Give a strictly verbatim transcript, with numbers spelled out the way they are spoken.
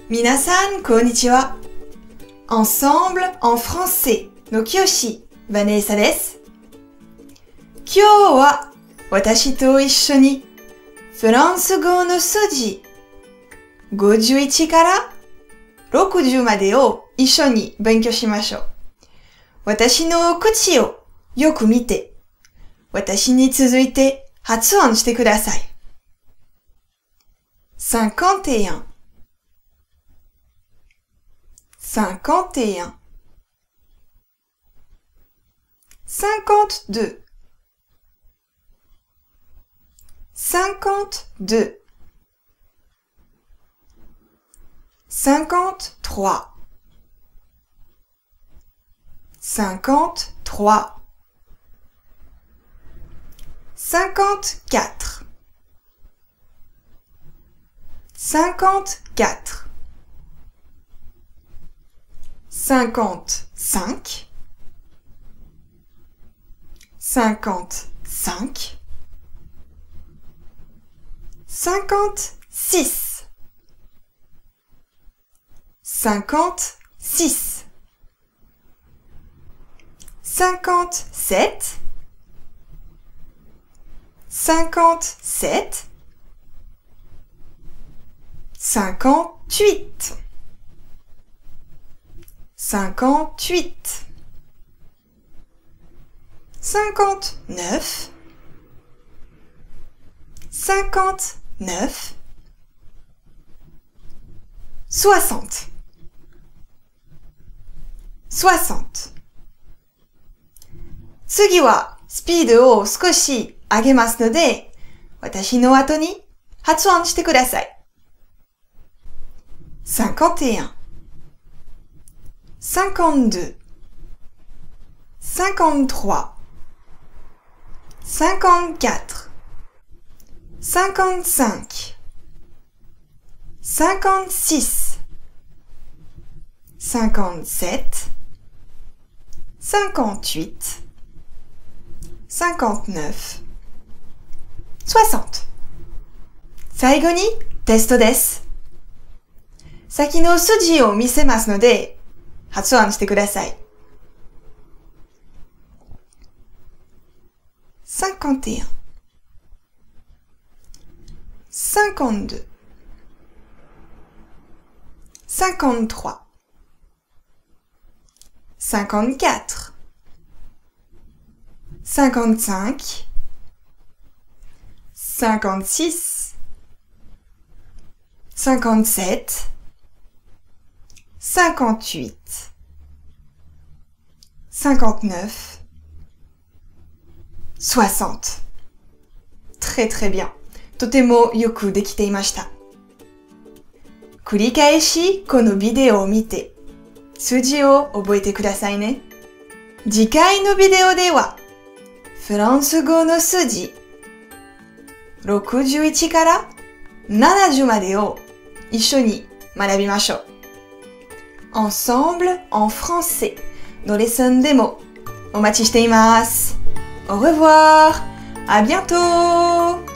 皆さん、こんにちは。Ensemble en français の教師、ヴァネーサです。今日は私と一緒にフランス語の数字ごじゅういちからろくじゅうまでを一緒に勉強しましょう。私の口をよく見て、私に続いて発音してください。cinquante et un cinquante et un cinquante-deux cinquante-deux cinquante-trois cinquante-trois cinquante-quatre cinquante-quatre cinquante-cinq cinquante-cinq cinquante-six cinquante-six cinquante-sept cinquante-sept cinquante-huit cinquante-huit cinquante-neuf cinquante-neuf soixante soixante 次はスピードを少し上げますので、私の後に発音してください。cinquante et un cinquante-deux cinquante-trois cinquante-quatre cinquante-cinq cinquante-six cinquante-sept cinquante-huit cinquante-neuf soixante 最後にテストです。先の数字を見せますので、発音してください。cinquante et un cinquante-deux cinquante-trois cinquante-quatre cinquante-cinq cinquante-six cinquante-sept cinquante-huit cinquante-neuf soixante très très bien とてもよくできていました。繰り返しこのビデオを見て数字を覚えてくださいね。次回のビデオではフランス語の数字ろくじゅういちからななじゅうまでを一緒に学びましょう。Ensemble en français のレッスンでもお待ちしています。Au revoir! À bientôt!